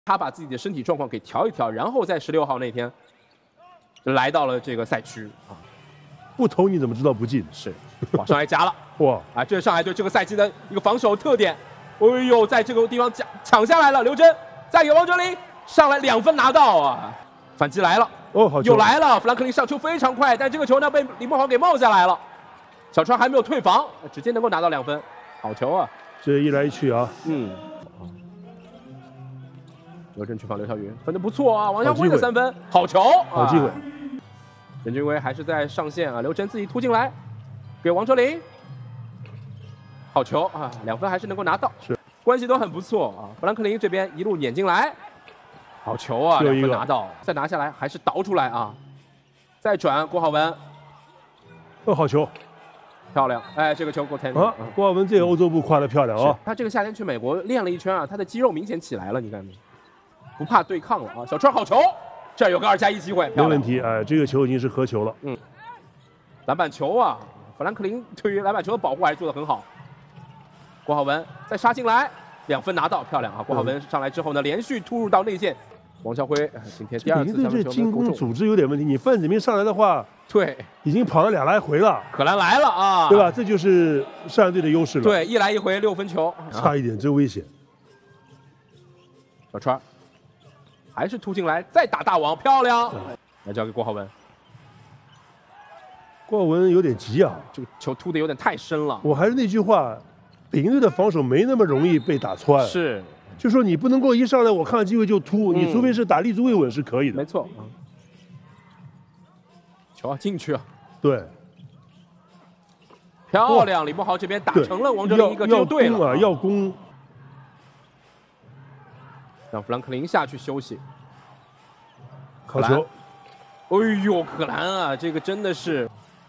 他把自己的身体状况给调一调，然后在16号那天来到了这个赛区啊。 不投你怎么知道不进？ 是，往上来夹了， 哇！ 啊，这是上海队这个赛季的一个防守特点。哎呦，在这个地方抢下来了，刘铮再给王哲林上来2分拿到啊！反击来了， 哦，好球， 又来了，弗兰克林上球非常快，但这个球呢被李梦豪给冒下来了。小川还没有退防，直接能够拿到2分，好球啊！ 这一来一去啊， 刘铮去防刘晓宇，分的不错啊，王晓辉的3分，好球， 好机会。 任俊威还是在上线啊，刘铮自己突进来，给王哲林，好球啊，2分还是能够拿到， 是关系都很不错啊。弗兰克林这边一路撵进来，好球啊，2分拿到，再拿下来还是倒出来啊，再转郭浩文， 哦，好球， 漂亮，哎，这个球够甜啊！郭浩文这个欧洲步跨的漂亮啊！ 他这个夏天去美国练了一圈啊，他的肌肉明显起来了，你看没？不怕对抗了啊！小川好球，这儿有个2+1机会， 没问题，哎，这个球已经是合球了。 篮板球啊，弗兰克林对于篮板球的保护还是做得很好。郭浩文再杀进来，2分拿到，漂亮啊！郭浩文上来之后呢，连续突入到内线。王晓辉今天第2次这进攻组织有点问题，你范子铭上来的话， 对， 已经跑了2来回了。 可兰来了啊， 对吧？这就是上海队的优势了。 对，1来1回6分球， 差一点真危险。 小川还是突进来，再打大网，漂亮！来交给郭浩文。 郭浩文有点急啊， 这个球突的有点太深了。 我还是那句话，北京队的防守没那么容易被打穿。 是。 就说你不能够一上来我看到机会就突，你除非是打立足未稳是可以的。 没错。球要进去啊！ 对， 漂亮！李梦豪这边打成了王哲林一个就对了啊， 要攻。 让弗兰克林下去休息。 好球！ 哎呦，可兰啊，这个真的是。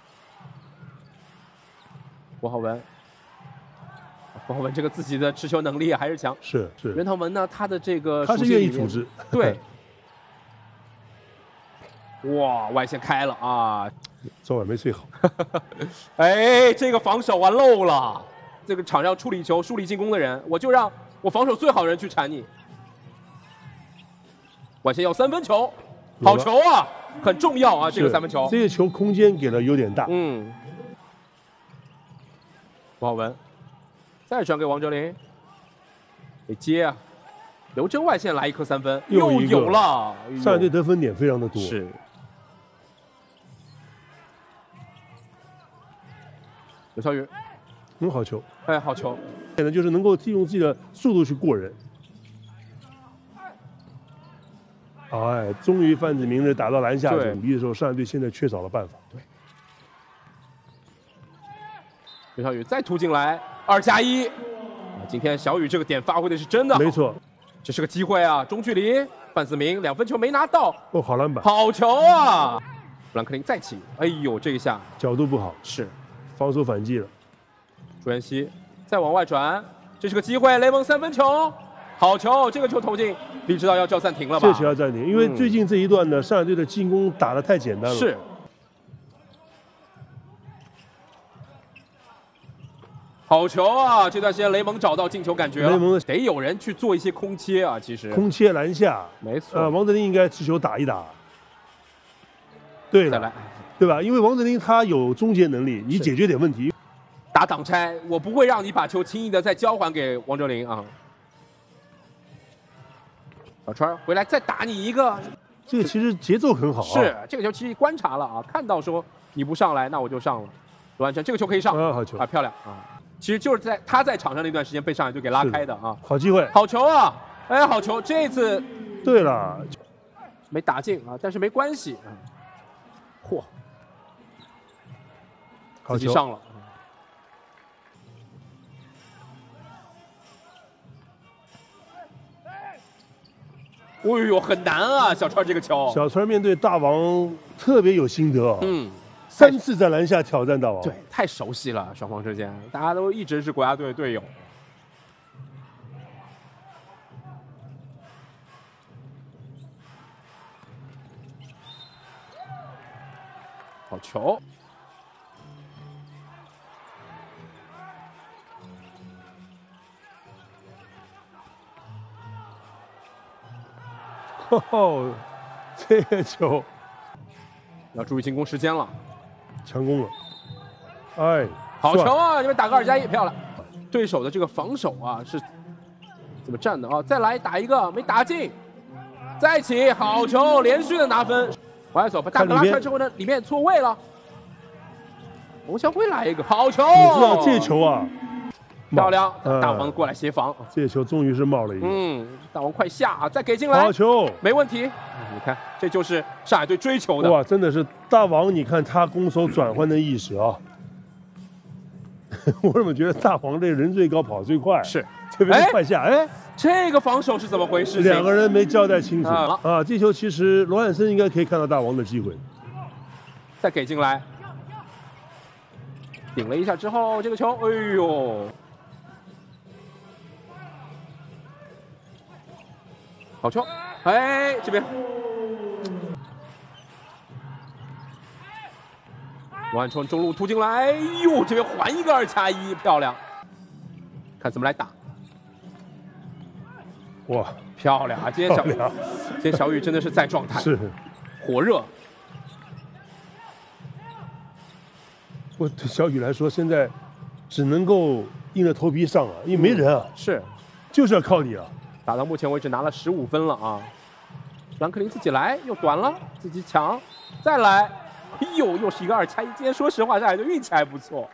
郭浩文。郭浩文这个自己的持球能力还是强， 是。 袁腾文呢，他的这个他是愿意组织， 对。哇，外线开了啊！ 昨晚没睡好。 哎，这个防守完漏了，这个场上处理球、梳理进攻的人，我就让我防守最好的人去缠你。外线要3分球，好球啊，很重要啊，这个3分球。 这个球空间给的有点大。 郭浩文。再转给王哲林，得接啊！刘铮外线来一颗3分，又有了。 上海队得分点非常的多。 是。刘晓宇， 好球！ 哎，好球！ 现在就是能够利用自己的速度去过人。哎，终于范子铭是打到篮下主力的时候，上海队现在缺少了办法。 对。刘晓宇再突进来。2+1，今天小雨这个点发挥的是真的好， 没错， 这是个机会啊！中距离，范子铭2分球没拿到， 哦，好篮板， 好球啊！弗兰克林再起，哎呦，这一下角度不好， 是防守反击了。 朱彦曦再往外转，这是个机会，雷蒙3分球，好球！这个球投进，你知道要叫暂停了吧？ 这球要暂停，因为最近这一段呢，上海队的进攻打得太简单了。 是。好球啊！这段时间雷蒙找到进球感觉了，雷蒙得有人去做一些空切啊，其实。 空切篮下， 没错。 王哲林应该持球打一打。对了，对吧？因为王哲林他有终结能力，你解决点问题。 打挡拆，我不会让你把球轻易的再交还给王哲林啊。小川回来再打你一个， 这个其实节奏很好。 是这个球其实观察了啊，看到说你不上来，那我就上了。罗安辰这个球可以上， 好球啊，漂亮啊！其实就是他在场上那段时间被上海队给拉开的啊， 好机会， 好球啊！哎，好球！这次对了， 没打进啊，但是没关系啊。嚯， 好球上了。哎呦，很难啊！小川这个球， 小川面对大王特别有心得。3次在篮下挑战大王， 对，太熟悉了，双方之间，大家都一直是国家队的队友。好球！ 哦，这个球要注意进攻时间了， 强攻了。哎， 好球啊！这边打个2+1，漂亮。对手的这个防守啊是怎么站的啊？再来打一个，没打进，再起，好球，连续的拿分。往外走，把大哥拉出来之后呢，里面错位了。王小辉来一个好球， 你知道这球啊， 漂亮，大王过来协防， 这球终于是冒了一个。 大王快下啊，再给进来， 好球， 没问题。你看，这就是上海队追求的。 哇，真的是大王，你看他攻守转换的意识啊。我怎么觉得大王这人最高跑最快？ 是， 特别是快下，哎， 这个防守是怎么回事？ 两个人没交代清楚啊！这球其实罗汉森应该可以看到大王的机会， 再给进来，顶了一下之后，这个球，哎呦，好球！哎，这边。罗汉冲中路突进来，哎呦，这边还一个2+1，漂亮！看怎么来打。 哇， 漂亮啊！今天小雨真的是在状态， 是火热。 我对小雨来说，现在只能够硬着头皮上啊，因为没人啊， 是， 就是要靠你啊！ 打到目前为止拿了15分了啊！富兰克林自己来，又短了，自己抢，再来。哎呦，又是一个2+1。今天说实话，上海队运气还不错。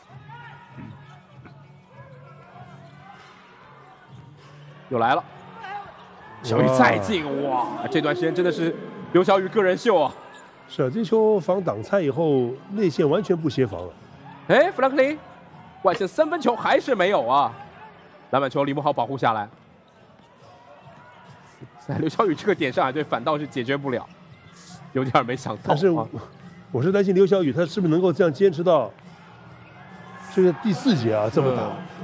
又来了，小雨再进，哇！这段时间真的是刘小雨个人秀啊。 是啊，这球防挡拆以后，内线完全不协防了。 哎，富兰克林，外线3分球还是没有啊！篮板球李慕豪保护下来。在刘小雨这个点，上海队反倒是解决不了，有点没想到。 但是我是担心刘小雨他是不是能够这样坚持到这个第4节啊这么打？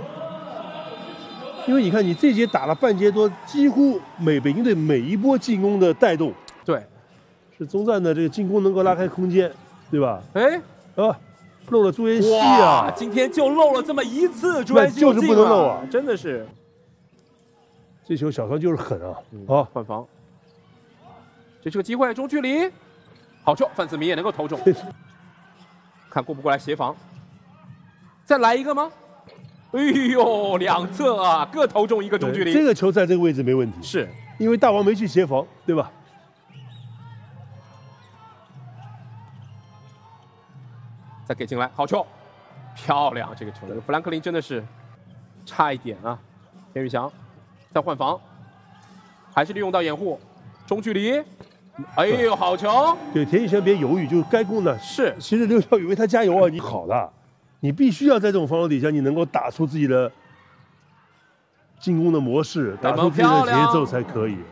因为你看你这节打了半节多，几乎北京队每一波进攻的带动， 对， 是中站的这个进攻能够拉开空间，对吧？ 哎， 漏了朱彦西啊！ 今天就漏了这么一次，朱彦西就是不能漏啊！ 真的是， 这球小川就是狠啊！ 换防，这是个机会，中距离。好球，范子铭也能够投中，看过不过来协防，再来一个吗？哎呦，两侧啊，各投中一个中距离。 这个球在这个位置没问题， 是因为大王没去协防，对吧？ 再给进来，好球，漂亮！这个球，富兰克林真的是差一点啊。田宇翔再换防，还是利用到掩护，中距离。哎呦，好球！ 对，田宇翔别犹豫，就该攻的。 是， 其实刘小雨为他加油啊！你好的，你必须要在这种防守底下，你能够打出自己的进攻的模式，打出自己的节奏才可以。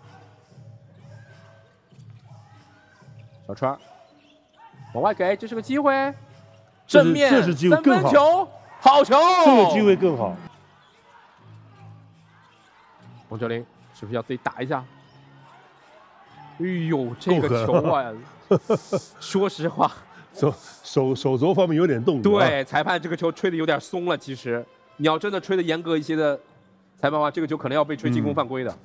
小川往外给，这是个机会，正面这是机会更好， 球，好球！ 这个机会更好。 王哲林是不是要自己打一下？哎呦，这个球啊，说实话， 手肘方面有点动。 对，裁判这个球吹的有点松了。其实，你要真的吹的严格一些的裁判的话，这个球可能要被吹进攻犯规的。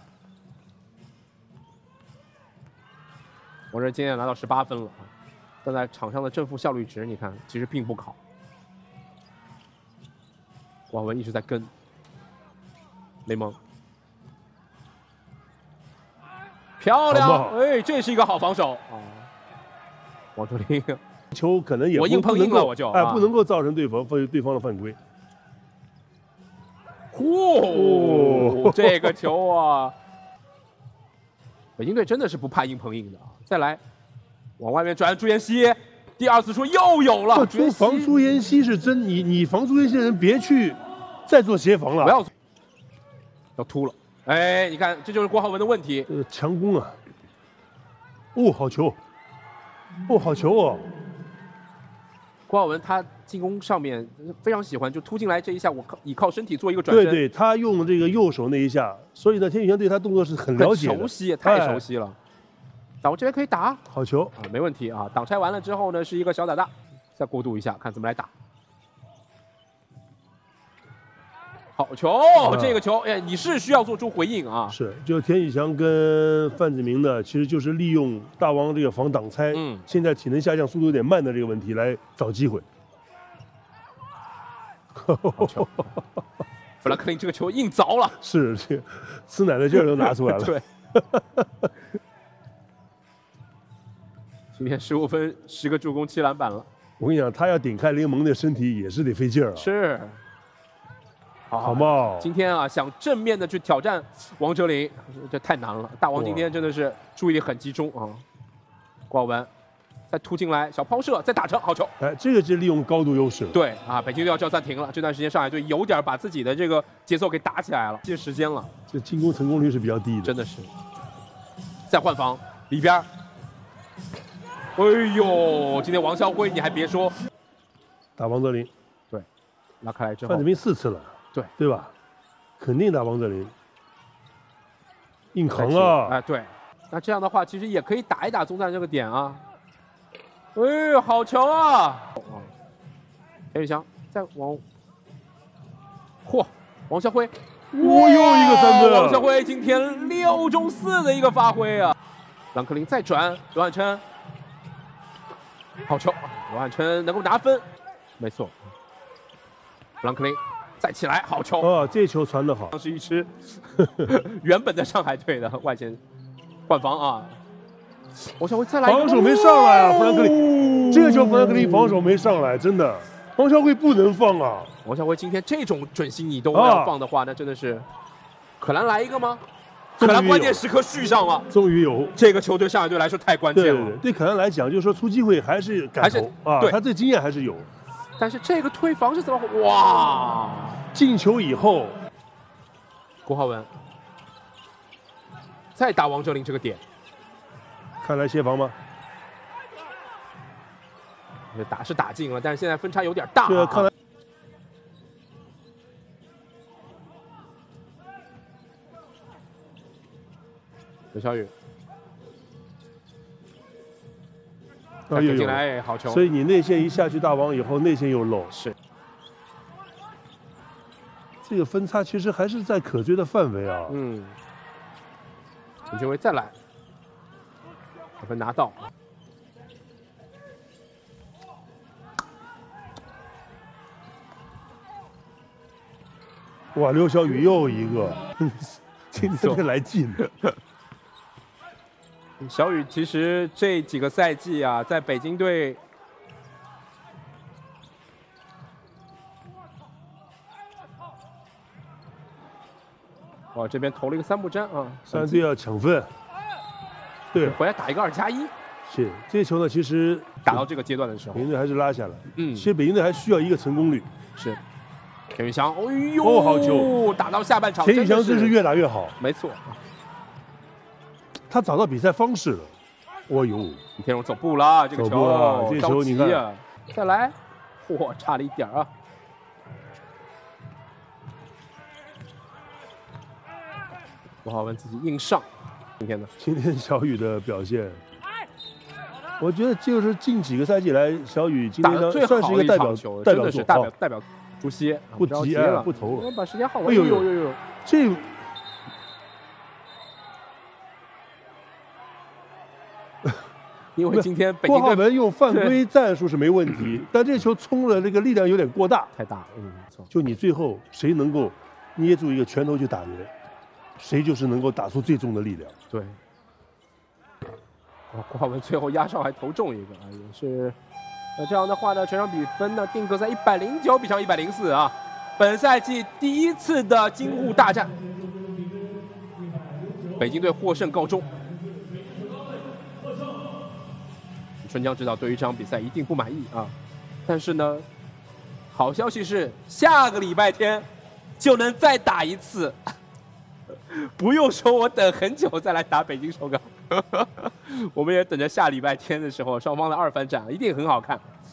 王哲今天拿到18分了，但在场上的正负效率值，你看其实并不好。王文一直在跟雷蒙。漂亮！哎，这是一个好防守啊！王哲林球可能也我硬碰硬了，我就不能够造成对方的犯规。 嚯，这个球啊！北京队真的是不怕硬碰硬的啊！再来，往外面转，朱彦西，第2次出又有了。 防朱彦西是真，你防朱彦西的人别去再做协防了， 不要突了。哎，你看，这就是郭浩文的问题。 强攻啊！好球！好球哦！ 郭浩文他进攻上面非常喜欢，就突进来这一下，我依靠身体做一个转身。 对，他用这个右手那一下，所以呢，田宇翔对他动作是很了解的， 熟悉，太熟悉了。打我这边可以打， 好球啊，没问题啊！挡拆完了之后呢，是一个小打大，再过渡一下，看怎么来打。 好球，这个球，哎，你是需要做出回应啊。 是，就田宇翔跟范志明呢，其实就是利用大王这个防挡拆，现在体能下降、速度有点慢的这个问题来找机会。 好球，弗兰克林这个球硬凿了， 是这个吃奶的劲儿都拿出来了。 对。今天15分10个助攻7篮板了。 我跟你讲，他要顶开联盟的身体也是得费劲儿啊。 是。 好帽， 今天啊，想正面的去挑战王哲林，这太难了。大王今天真的是注意力很集中啊。郭浩文再突进来，小抛射，再打成好球。 哎，这个是利用高度优势。 对啊，北京队要叫暂停了。这段时间上海队有点把自己的这个节奏给打起来了，这时间了。 这进攻成功率是比较低的， 真的是。再换防里边，哎呦，今天王啸辉你还别说， 打王哲林， 对，拉开来之后， 范志明4次了。对吧？肯定打王哲林，硬扛啊！ 哎，对，那这样的话，其实也可以打一打宗赞这个点啊。哎，好球啊！田宇翔再往，嚯，王啸辉， 又一个3分！ 王啸辉今天6中4的一个发挥啊！郎克林再转，罗汉琛，好球，罗汉琛能够拿分，没错，弗兰克林。再起来，好球！ 哦，这球传得好， 是一支原本的上海队的外线换防啊。王啸辉再来， 防守没上来啊，弗兰克林，这个球弗兰克林防守没上来，真的，王啸辉不能放啊。 王啸辉今天这种准心你都要放的话，那真的是，可兰来一个吗？可兰关键时刻续上了， 终于有。 这个球对上海队来说太关键了。 对可兰来讲，就是说出机会还是敢投啊，他这经验还是有。 但是这个推防是怎么？哇！ 进球以后， 郭浩文再打王哲林这个点， 看来协防吗？ 打是打进了，但是现在分差有点大。 这看来， 刘晓宇。进来好球， 所以你内线一下去大王以后，内线又漏， 是这个分差其实还是在可追的范围啊。 陈俊威再来，得分拿到。 哇，刘晓宇又一个，今天这来劲。 小宇其实这几个赛季啊，在北京队哇，这边投了一个3步阵啊， 上海队要抢分，对， 回来打一个2+1。 是这球呢，其实打到这个阶段的时候， 北京队还是拉下来。其实北京队还需要一个成功率。 是，田宇翔，哎呦， 好球， 打到下半场， 田宇翔真是越打越好。 没错。 他找到比赛方式了，哦呦， 李天荣走步了，这个球， 这球你看， 再来，嚯，差了一点啊！郭浩文自己硬上， 今天小宇的表现，我觉得就是近几个赛季来，小宇今天算是一个代表球，真的是代表朱熹， 不急啊，不投， 把时间耗完。哎呦， 这。 因为今天北京队郭浩文用犯规战术是没问题，但这球冲的这个力量有点过大， 太大。 就你最后谁能够捏住一个拳头去打人，谁就是能够打出最重的力量。 对。郭浩文最后压上还投中一个啊，也是。那这样的话呢，全场比分呢定格在109比上104啊。本赛季第一次的京沪大战，北京队获胜告终。春江指导对于这场比赛一定不满意啊，但是呢，好消息是下个礼拜天就能再打一次，不用说我等很久再来打北京首钢，我们也等着下礼拜天的时候双方的2番战一定很好看。